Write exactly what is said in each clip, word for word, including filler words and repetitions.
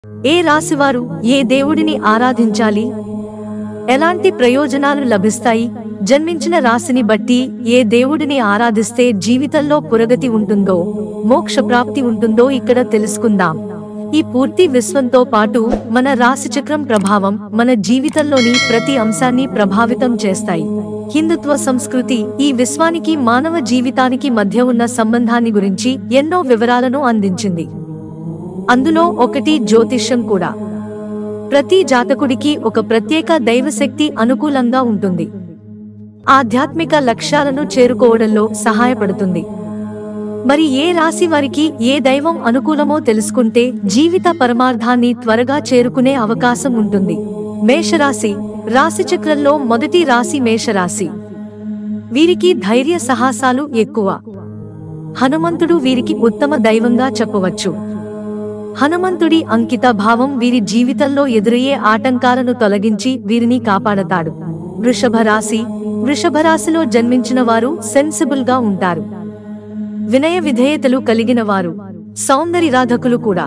ఏ రాశివారు ఏ దేవుడిని ఆరాధించాలి? ఎలాంటి ప్రయోజనాలు లభిస్తాయి? జన్మించిన రాశిని బట్టి ఏ దేవుడిని ఆరాధిస్తే జీవితంలో పురోగతి ఉంటుందో, మోక్ష ప్రాప్తి ఉంటుందో ఇక్కడ తెలుసుకుందాం. ఈ పూర్తి విశ్వంతో పాటు మన రాశిచక్రం ప్రభావం మన జీవితంలోని ప్రతి అంశాన్ని ప్రభావితం చేస్తాయి. హిందుత్వ సంస్కృతి ఈ విశ్వానికి మానవ జీవితానికి మధ్య ఉన్న సంబంధాన్ని గురించి ఎన్నో వివరాలను అందించింది. అందులో ఒకటి జ్యోతిష్యం కూడా. ప్రతి జాతకుడికి ఒక ప్రత్యేక దైవశక్తి అనుకూలంగా ఉంటుంది. ఆధ్యాత్మిక లక్ష్యాలను చేరుకోవడంలో సహాయపడుతుంది. మరి ఏ రాశి వారికి ఏ దైవం అనుకూలమో తెలుసుకుంటే జీవిత పరమార్థాన్ని త్వరగా చేరుకునే అవకాశం ఉంటుంది. మేషరాశి రాశిచక్రంలో మొదటి రాశి మేషరాశి. వీరికి ధైర్య సాహసాలు ఎక్కువ. హనుమంతుడు వీరికి ఉత్తమ దైవంగా చెప్పవచ్చు. హనుమంతుడి అంకిత భావం వీరి జీవితంలో ఎదురయ్యే ఆటంకాలను తొలగించి వీరిని కాపాడతాడు. వృషభ రాశి వృషభరాశిలో జన్మించిన వారు సెన్సిబుల్ గా ఉంటారు. వినయ విధేయతలు కలిగిన వారు, సౌందర్యరాధకులు కూడా.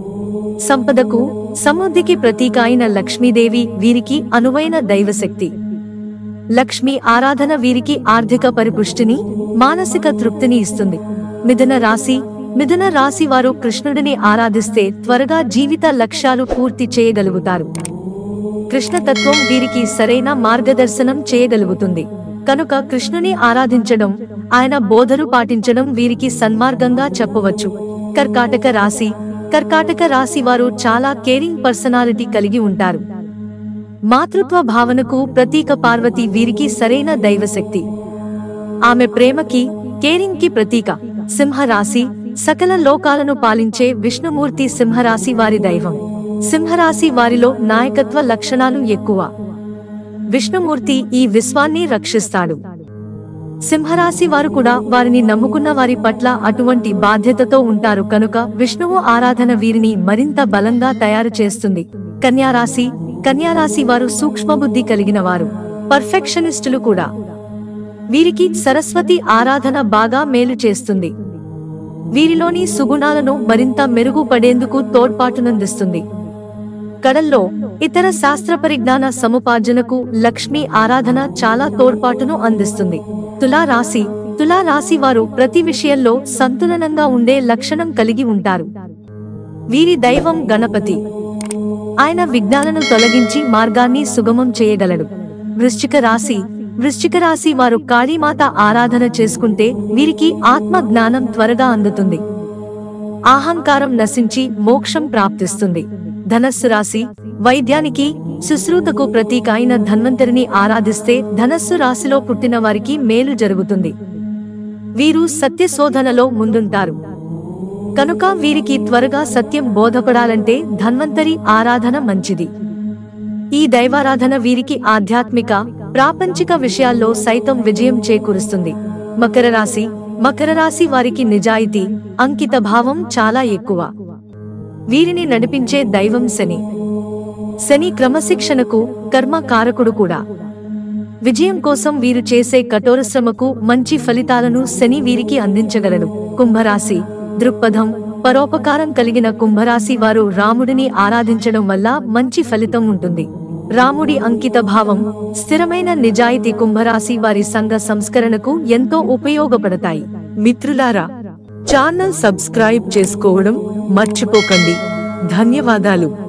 సంపదకు సమృద్ధికి ప్రతీక అయిన లక్ష్మీదేవి వీరికి అనువైన దైవశక్తి. లక్ష్మీ ఆరాధన వీరికి ఆర్థిక పరిపుష్టిని, మానసిక తృప్తిని ఇస్తుంది. మిథున రాశి మిథున రాశి వారు కృష్ణుడిని ఆరాధిస్తే త్వరగా జీవిత లక్ష్యాలు పూర్తి చేయగలుగుతారు. కృష్ణతత్వం వీరికి సరైన మార్గదర్శనం చేయగలుగుతుంది. కనుక కృష్ణుని ఆరాధించడం, ఆయన బోధలు పాటించడం వీరికి సన్మార్గంగా చెప్పవచ్చు. కర్కాటక రాశి కర్కాటక రాశి వారు చాలా కేరింగ్ పర్సనాలిటీ కలిగి ఉంటారు. మాతృత్వ భావనకు ప్రతీక పార్వతి వీరికి సరైన దైవశక్తి. ఆమె ప్రేమకి, కేరింగ్ కి ప్రతీక. సింహరాశి సకల లోకాలను పాలించే విష్ణుమూర్తి సింహరాశి వారి దైవం. సింహరాశి వారిలో నాయకత్వ లక్షణాలు ఎక్కువ. విష్ణుమూర్తి ఈ విశ్వాన్ని రక్షిస్తాడు. సింహరాశి వారు కూడా వారిని నమ్ముకున్న వారి పట్ల అటువంటి బాధ్యతతో ఉంటారు. కనుక విష్ణువు ఆరాధన వీరిని మరింత బలంగా తయారు చేస్తుంది. కన్యారాశి కన్యారాశి వారు సూక్ష్మబుద్ధి కలిగిన వారు, పర్ఫెక్షనిస్టులు కూడా. వీరికి సరస్వతి ఆరాధన బాగా మేలు చేస్తుంది. వీరిలోని సుగుణాలను మరింత మెరుగుపడేందుకు తోడ్పాటునందిస్తుంది. కళల్లో, ఇతర శాస్త్ర పరిజ్ఞాన సముపార్జనకు లక్ష్మీ ఆరాధన చాలా తోడ్పాటును అందిస్తుంది. తులారాశి తులారాశి వారు ప్రతి విషయంలో సంతులనంగా ఉండే లక్షణం కలిగి ఉంటారు. వీరి దైవం గణపతి. ఆయన విఘ్నాలను తొలగించి మార్గాన్ని సుగమం చేయగలడు. వృశ్చిక రాశి వృశ్చిక రాశి వారు కాళీమాత ఆరాధన చేసుకుంటే వీరికి ఆత్మ జ్ఞానం త్వరగా అందుతుంది. అహంకారం నశించి మోక్షం ప్రాప్తిస్తుంది. ధనస్సు రాశి వైద్యానికి, శుశ్రూతకు ప్రతీక అయిన ధన్వంతరిని ఆరాధిస్తే ధనస్సు రాశిలో పుట్టిన వారికి మేలు జరుగుతుంది. వీరు సత్య శోధనలో ముందుంటారు. కనుక వీరికి త్వరగా సత్యం బోధపడాలంటే ధన్వంతరి ఆరాధన మంచిది. ఈ దైవారాధన వీరికి ఆధ్యాత్మిక, ప్రాపంచిక విషయాల్లో సైతం విజయం చేకూరుస్తుంది. మకర రాశి మకర రాశి వారికి నిజాయితీ, అంకిత భావం చాలా ఎక్కువ. వీరిని నడిపించే దైవం శని. శని క్రమశిక్షణకు, కర్మ కారకుడు కూడా. విజయం కోసం వీరు చేసే కఠోర శ్రమకు మంచి ఫలితాలను శని వీరికి అందించగలడు. కుంభరాశి దృక్పథం, పరోపకారం కలిగిన కుంభరాశి వారు రాముడిని ఆరాధించడం వల్ల మంచి ఫలితం ఉంటుంది. రాముడి అంకిత భావం, స్థిరమైన నిజాయితీ కుంభరాశి వారి సంఘ సంస్కరణకు ఎంతో ఉపయోగపడతాయి. మిత్రులారా, ఛానల్ సబ్స్క్రైబ్ చేసుకోవడం మర్చిపోకండి. ధన్యవాదాలు.